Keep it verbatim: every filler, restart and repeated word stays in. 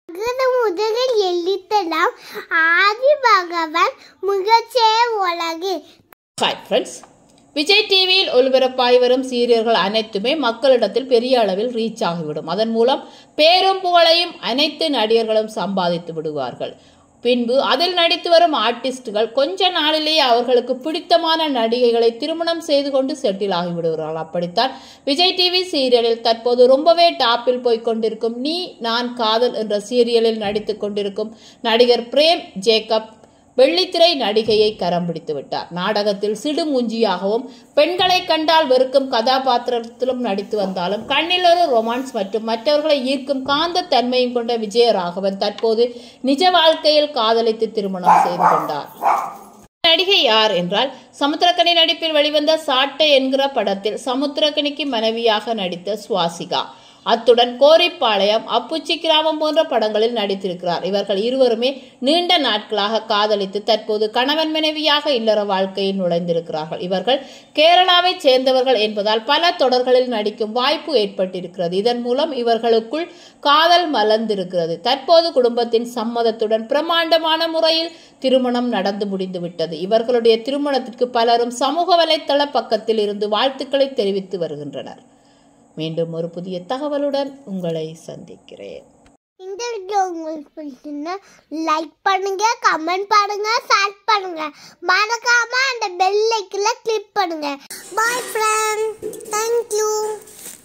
முதலில் எழுத்தலாம் ஆதி பகவான் முகச்சே உலகு. ஹாய் ஃப்ரெண்ட்ஸ், விஜய் டிவியில் ஒளிபரப்பாகி வரும் சீரியல்கள் அனைத்துமே மக்களிடத்தில் பெரிய அளவில் ரீச் ஆகிவிடும். அதன் மூலம் பேரும் புகழையும் அனைத்து நடிகர்களும் சம்பாதித்து விடுவார்கள். பின்பு அதில் நடித்து வரும் ஆர்டிஸ்டுகள் கொஞ்ச நாளிலேயே அவர்களுக்கு பிடித்தமான நடிகைகளை திருமணம் செய்து கொண்டு செட்டில் ஆகிவிடுகிறார்கள். அப்படித்தான் விஜய் டிவி சீரியலில் தற்போது ரொம்பவே டாப்பில் போய்கொண்டிருக்கும் நீ நான் காதல் என்ற சீரியலில் நடித்து கொண்டிருக்கும் நடிகர் பிரேம் ஜேக்கப் வெள்ளித்திரை நடிகையை கரம் பிடித்து விட்டார். நாடகத்தில் சிடு மூஞ்சியாகவும் பெண்களை கண்டால் வெறுக்கும் கதாபாத்திரத்திலும் நடித்து வந்தாலும் கண்ணில் ஒரு ரொமான்ஸ் மற்றும் மற்றவர்களை ஈர்க்கும் காந்த தன்மையும் கொண்ட விஜயராகவன் தற்போது நிஜ வாழ்க்கையில் காதலித்து திருமணம் செய்து கொண்டார். நடிகை யார் என்றால், சமுத்திரக்கனி நடிப்பில் வெளிவந்த சாட்டை என்கிற படத்தில் சமுத்திரக்கனிக்கு மனைவியாக நடித்த சுவாசிகா, அத்துடன் கோரிப்பாளையம், அப்புச்சி கிராமம் போன்ற படங்களில் நடித்திருக்கிறார். இவர்கள் இருவருமே நீண்ட நாட்களாக காதலித்து தற்போது கணவன் மனைவியாக இல்லற வாழ்க்கையில் நுழைந்திருக்கிறார்கள். இவர்கள் கேரளாவை சேர்ந்தவர்கள் என்பதால் பல தொடர்களில் நடிக்கும் வாய்ப்பு ஏற்பட்டிருக்கிறது. இதன் மூலம் இவர்களுக்குள் காதல் மலர்ந்திருக்கிறது. தற்போது குடும்பத்தின் சம்மதத்துடன் பிரமாண்டமான முறையில் திருமணம் நடந்து முடிந்துவிட்டது. இவர்களுடைய திருமணத்திற்கு பலரும் சமூக வலைத்தள பக்கத்தில் இருந்து வாழ்த்துக்களை தெரிவித்து வருகின்றனர். மீண்டும் ஒரு புதிய தகவலுடன் உங்களை சந்திக்கிறேன். இந்த வீடியோ உங்களுக்கு பிடிச்சிருந்தா லைக் பண்ணுங்க, கமெண்ட் பண்ணுங்க, ஷேர் பண்ணுங்க. மறக்காம அந்த பெல் ஐகானை கிளிக் பண்ணுங்க. Bye friends, thank you.